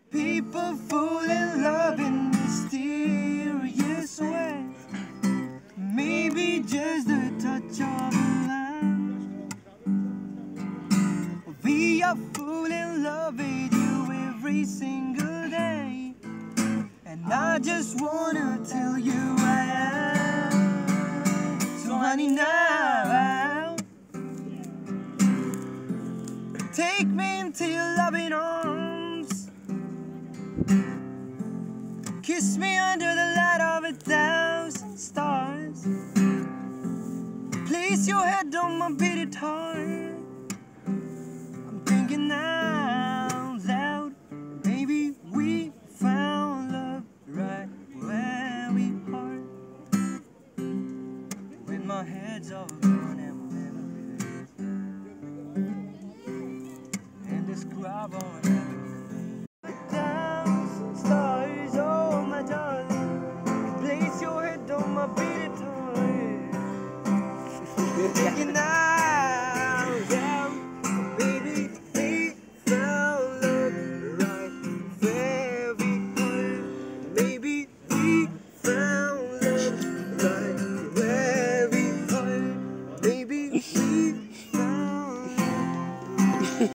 People fall in love in mysterious ways. Maybe just a touch of a hand. We are falling in love with you every single day, and I just wanna tell you I am. So honey, now take me into your loving arms. Kiss me under the light of 1,000 stars. Place your head on my beating heart.